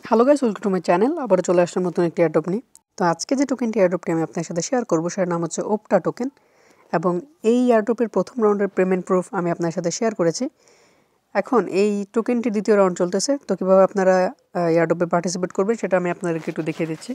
Hello guys, welcome to my channel. আবার চলে আসলাম নতুন একটি এয়ারড্রপ নিয়ে। তো আজকে যে টোকেনটি এয়ারড্রপটি আমি আপনার সাথে শেয়ার করবো সেটার নাম হচ্ছে ওপটা টোকেন, এবং এই এয়ারড্রপের প্রথম রাউন্ডের পেমেন্ট প্রুফ আমি আপনার সাথে শেয়ার করেছি। এখন এই টোকেনটি দ্বিতীয় রাউন্ড চলতেছে, তো কীভাবে আপনারা এয়ারড্রপে পার্টিসিপেট করবেন সেটা আমি আপনাদেরকে একটু দেখিয়ে দিচ্ছি।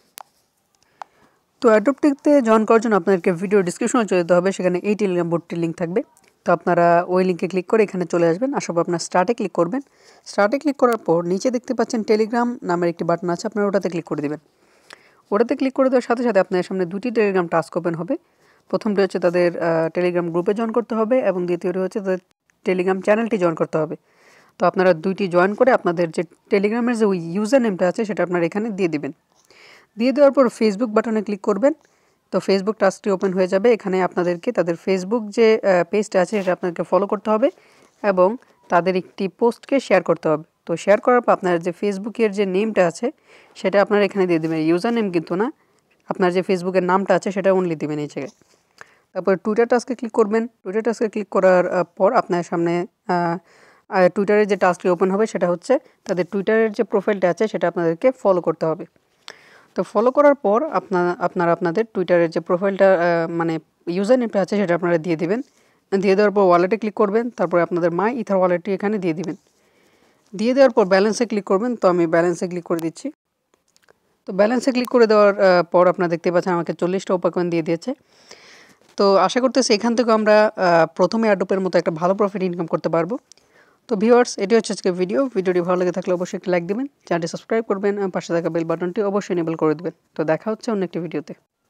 তো এয়ারড্রপটিতে জয়েন করার জন্য আপনাদেরকে ভিডিও ডিসক্রিপশনে চলে যেতে হবে, সেখানে এই টেলিগ্রাম বোর্ডটির লিঙ্ক থাকবে। তো আপনারা ওই লিঙ্কে ক্লিক করে এখানে চলে আসবেন। আসার পর আপনার স্টার্টে ক্লিক করবেন। স্টার্টে ক্লিক করার পর নিচে দেখতে পাচ্ছেন টেলিগ্রাম নামের একটি বাটন আছে, আপনারা ওটাতে ক্লিক করে দেবেন। ওটাতে ক্লিক করে দেওয়ার সাথে সাথে আপনার সামনে দুটি টেলিগ্রাম টাস্ক ওপেন হবে। প্রথমটি হচ্ছে তাদের টেলিগ্রাম গ্রুপে জয়েন করতে হবে, এবং দ্বিতীয়টি হচ্ছে তাদের টেলিগ্রাম চ্যানেলটি জয়েন করতে হবে। তো আপনারা দুইটি জয়েন করে আপনাদের যে টেলিগ্রামের যে ইউজার নেমটা আছে সেটা আপনারা এখানে দিয়ে দিবেন। দিয়ে দেওয়ার পর ফেসবুক বাটনে ক্লিক করবেন। তো ফেসবুক টাস্কটি ওপেন হয়ে যাবে। এখানে আপনাদেরকে তাদের ফেসবুক যে পেজটা আছে সেটা আপনাদেরকে ফলো করতে হবে, এবং তাদের একটি পোস্টকে শেয়ার করতে হবে। তো শেয়ার করার পর আপনার যে ফেসবুকের যে নেমটা আছে সেটা আপনারা এখানে দিয়ে দেবেন, ইউজার নেম কিন্তু না, আপনার যে ফেসবুকের নামটা আছে সেটা অনলি দেবেন এই জায়গায়। তারপর টুইটার টাস্কে ক্লিক করবেন। টুইটার টাস্কে ক্লিক করার পর আপনার সামনে টুইটারের যে টাস্কটি ওপেন হবে সেটা হচ্ছে তাদের টুইটারের যে প্রোফাইলটা আছে সেটা আপনাদেরকে ফলো করতে হবে। তো ফলো করার পর আপনারা আপনাদের টুইটারের যে প্রোফাইলটা মানে ইউজার নেমটা আছে সেটা আপনারা দিয়ে দিবেন। দিয়ে দেওয়ার পর ওয়ালেটে ক্লিক করবেন। তারপরে আপনাদের মাই ইথার ওয়ালেটটি এখানে দিয়ে দিবেন। দিয়ে দেওয়ার পর ব্যালেন্সে ক্লিক করবেন। তো আমি ব্যালেন্সে ক্লিক করে দিচ্ছি। তো ব্যালেন্সে ক্লিক করে দেওয়ার পর আপনারা দেখতে পাচ্ছেন আমাকে 40টা ওপা কয়েন দিয়ে দিয়েছে। তো আশা করতেছি এখান থেকে আমরা প্রথমে এয়ারড্রপের মতো একটা ভালো প্রফিট ইনকাম করতে পারবো। তো ভিউয়ার্স, এটি হচ্ছে আজকে ভিডিওটি ভালো লেগে থাকলে অবশ্যই একটি লাইক দিবেন, চ্যানেলটি সাবস্ক্রাইব করবেন, পাশে থাকা বেল বাটনটি অবশ্যই এনেবল করে দেবেন। তো দেখা হচ্ছে অন্য একটি ভিডিওতে।